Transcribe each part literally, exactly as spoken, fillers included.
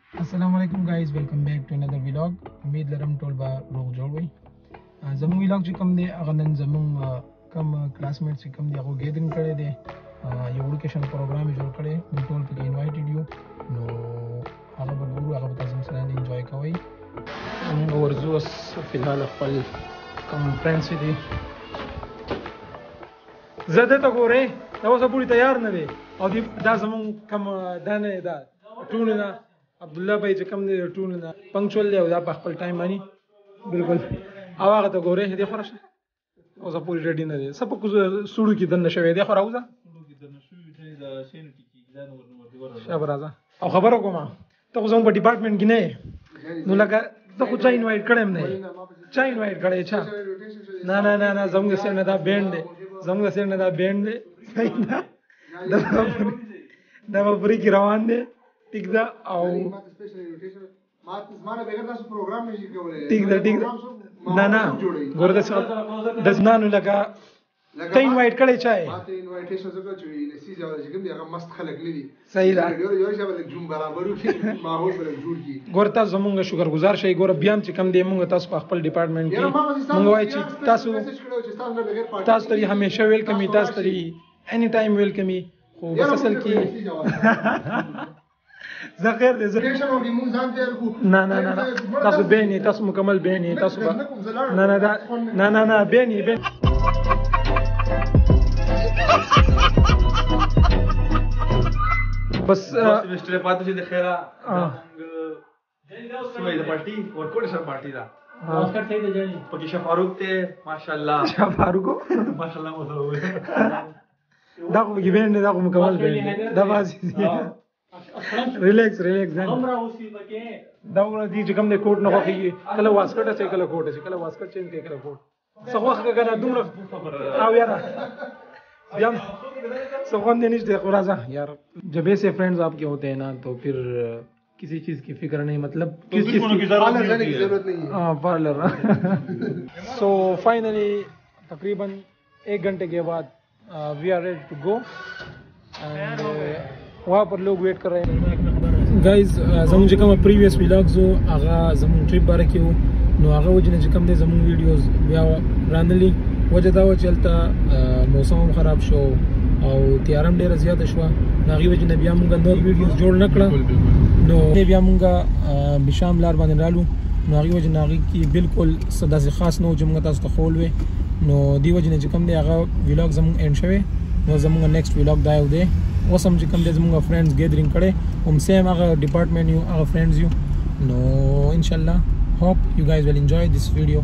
السلام علیکم guys welcome back to another vlog امید لرم ټول به روغ جوړ وي زموږ ویلاګ چې کوم دی هغه نن زموږ کوم کلاسمیټ چې کوم دی هغه ګیدرینګ کړی دی یو وډوکیشن پروګرام جوړ کړی موږ ټول پکې انوایټډ یو نو هغه به ګورو هغه به تاسو سره انجوای کوئ موږ ورځو اوس فلحال خپل کوم فرینډس دي زه دې ته ګورې دا اوسه پوری تیار نه دی او دا زموږ کوم دا نه دا ټول نه عبد الله भाई چې کوم دی ټول نه پنکچوال دی او دا په خپل ټایم باندې بالکل او هغه ته ګورې دې خورشه او زه پوری ریډي نه دی سب کو سړو کې دنه شوی دی خو راوځه سړو کې دنه شوی دی دا شین ټکی ځان ورنور شابه راځه او خبرو کوم ته زموږ په ډپارټمنټ کې نه نو لکه ته خو چا انوایټ کړم نه چا انوایټ کړې چا نه نه نه نه زموږ سره نه دا بینډ دی زموږ سره نه دا بینډ دی صحیح نه دا په پوری کې روان دی ټیک دا او ما زمانه بغیر تاسو پروګرام نشي کولای ټیک دا ټیک نه نه ګورته څه د ځنانو لگا ته انوایټ کړی چای ما ته انوایټیشن زکه چې نسی ځاو چې کوم دی هغه مست خلک لري صحیح دا یو یو شابه جون برابرو کې ماحول بل جوړ کی ګورته زمونږ شکر گزار شي ګور بیا چې کم دی مونږ تاسو خپل ډپارټمنټ کې مونږ وای چې تاسو تاسو ته همیشه ویلکم تاسو ته اني ټایم ویلکم خو بس اصل کې زه خیر دې زه نه نه نه تاسو بینی تاسو مکمل بینی تاسو نه نه نه نه نه بینی بینی بس سمستر پاتې چې د خیره سمې د پارټي ورکوټ سره پارټي دا اوسکر ته دی جاني پکې شاه فاروق ته ماشاءالله شاه فاروق ماشاءالله مو سره دا خو کې بینی دا مکمل بینی دا بازي ریلیکس ریلیکس ځان عمره اوسې پکې دا ور دي چې کوم د کوټ نه خوږي کله واسکټ چې کله کوټ چې کله واسکټ چینج کوي کله کوټ څه کنه دومره او یاره بیا سخن دې نشته خورازه یار جب ऐसे फ्रेंड्स आपके होते हैं ना तो फिर किसी चीज की फिक्र नहीं मतलब किस चीज की जरूरत नहीं है हां पार्लर सो फाइनली तकरीबन एक घंटे के बाद we are ready to go and वहाँ पर लोग वेट कर रहे हैं guys زموږ چې کوم پریویس ویلاګز وو هغه زموږ ټریپ باره کې وو نو هغه وجه نه چې کوم دی زموږ ویډیوز بیا رانلي وجه دا وه چې هلته موسم هم خراب شو او تیاره هم ډېره زیاته شوه نو هغې وجې نه بیا مونږ نور ویډیوز جوړ نه کړه نو بیا مونږ بشام لار باندې رالو نو هغې وجې نه هغې کې بالکل څه داسې خاص نه و چې مونږ تاسو ته ښول وې نو دې وجې نه چې کوم دی هغه ویلاګ زموږ اینډ شوی نو زموږ نیکسټ ویلاګ دا یو دی اوس هم چې کوم دی زموږ فرینډز ګیدرینګ کړی هم سیم هغه ډپارټمنټ یو هغه فرینډز یو نو انشاءالله hope you guys will enjoy this video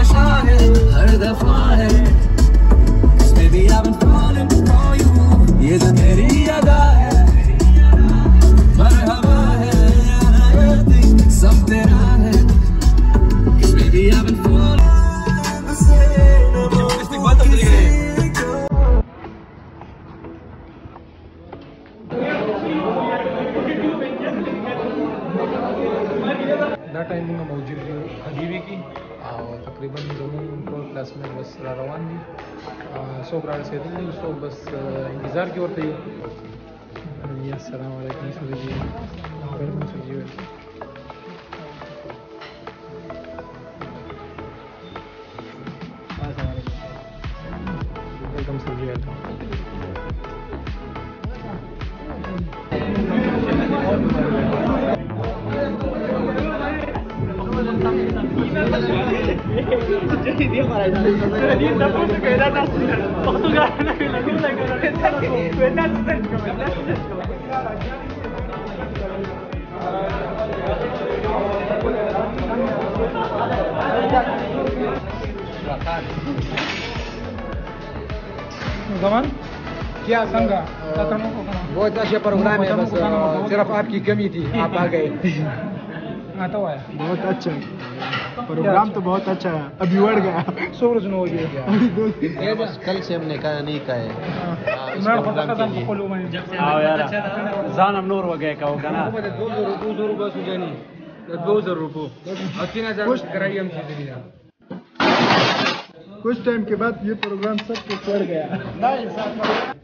دا ټایم موږ موجود یو حبیبي کې او تقریبا زموږ ټول کلاسمیټ بس را روان دي څوک را رسېدلي دي څوک بس انتظار کې ورته یو السلام علیکم سر جی ویلکم سر جی ویلکم سر جی ویلکم dia para dia tak pun kena nak waktu nak nak lagi lagi kena kena zaman क्या संगा बहुत अच्छा प्रोग्राम है बस सिर्फ आपकी कमी थी आप आ गए आता हुआ है बहुत अच्छा प्रोग्राम तो बहुत अच्छा है अभी बढ़ गया सौ रोज हो गया ये बस कल से हमने कहा नहीं कहा है मैं खुद खत्म को लो मैं आओ यार जान हम नूर हो गए का होगा ना दो सौ दो सौ रुपए सुजानी दो सौ रुपए और तीन हजार कराइए हम चीज दिया कुछ टाइम के बाद ये प्रोग्राम सब कुछ बढ़ गया।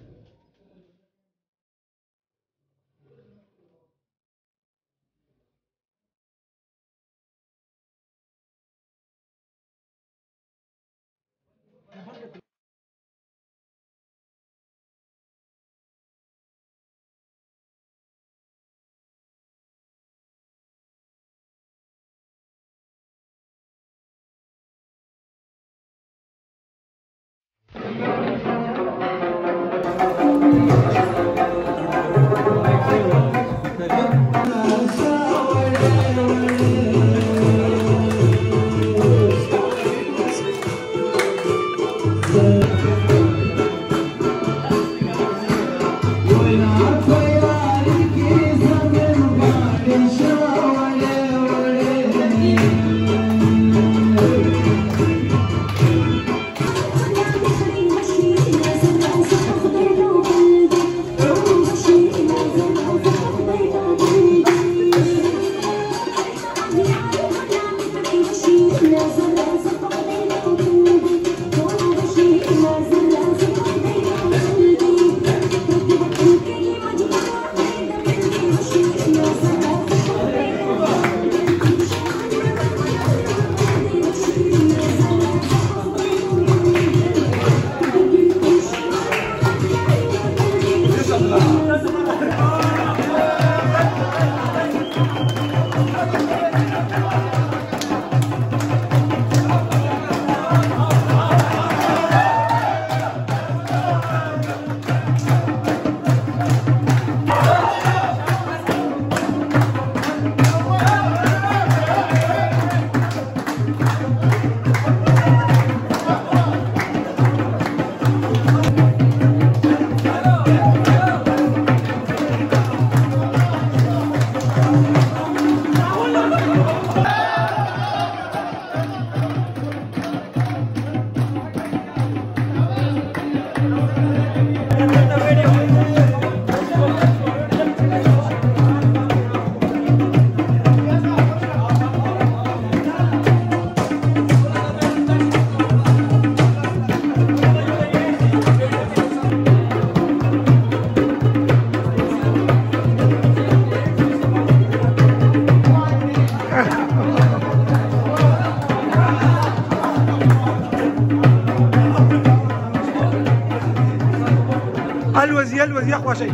الوزي الوزي اقوى شيء.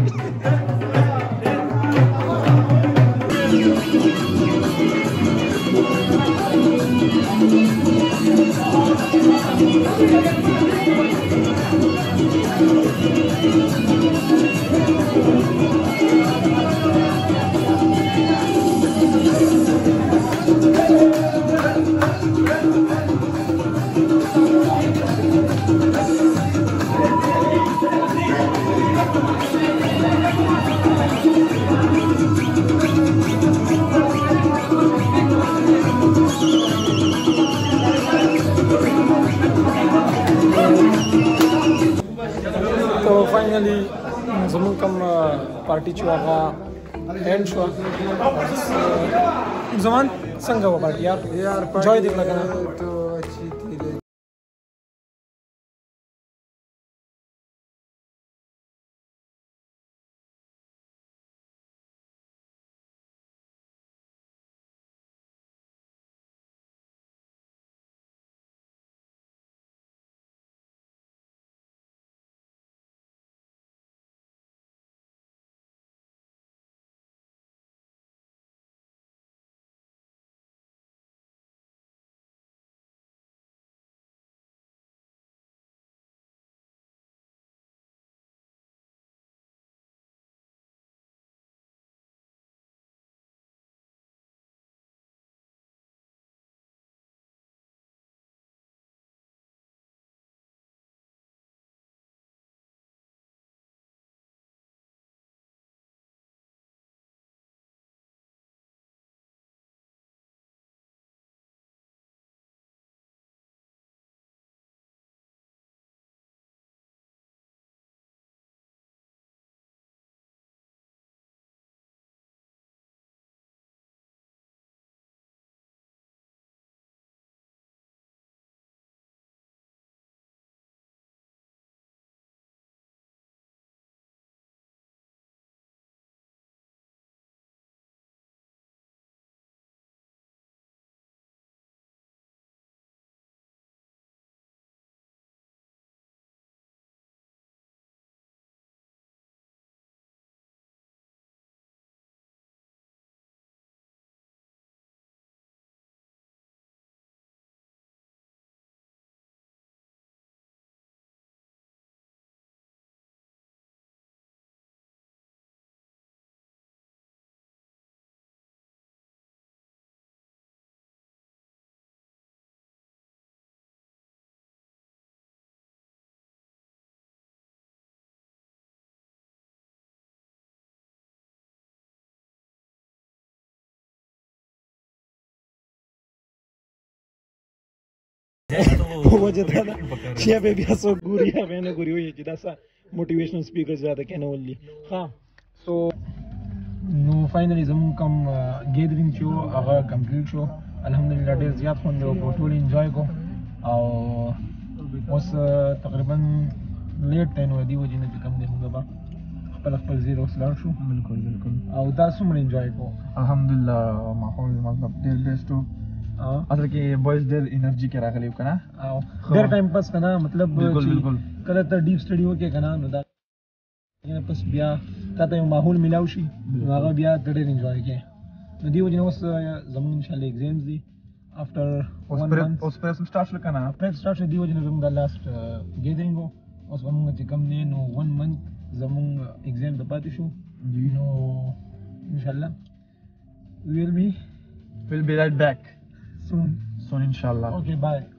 तो फाइनली जमुन कम पार्टी चुका एंड शो जमान संग वो पार्टी यार यार जॉय दिख लगा तो अच्छी थी। وجه دا چې به بیا څو ګوري هغه نه ګوري وي چې دا څه موټیویشنل سپیکرز راته کنه ولي ها سو نو فاینلی زموږ کوم ګیدرینګ شو هغه کمپلیټ شو الحمدلله ډېر زیات خوند او ټول انجوای کو او اوس تقریبا لیټ ټایم ودی وجه نه کم دی موږ به خپل خپل زیرو سلام شو بالکل بالکل او دا څومره انجوای کو الحمدلله ماحول مطلب ډېر بیسټ اصل کې بویز ډېر انرژي کې راغلی کنه او ډېر ټایم پاس کنه مطلب بالکل بالکل کله ته ډیپ سټډي وکې کنه نو دا پس بیا تا ته ماحول ملاو شي نو هغه بیا ډېر انجوای کې نو دی وجه اوس زموږ ان شاء الله ایگزامز دي افټر ون منث اوس پرې سٹارټ شو کنه پرې سٹارټ دی وجه زموږ د لاست ګیدرینګ اوس موږ چې کم نه نو ون منث زموږ ایگزام د پاتې شو نو ان شاء الله ویل بی ویل بی رائټ بیک soon soon inshallah okay bye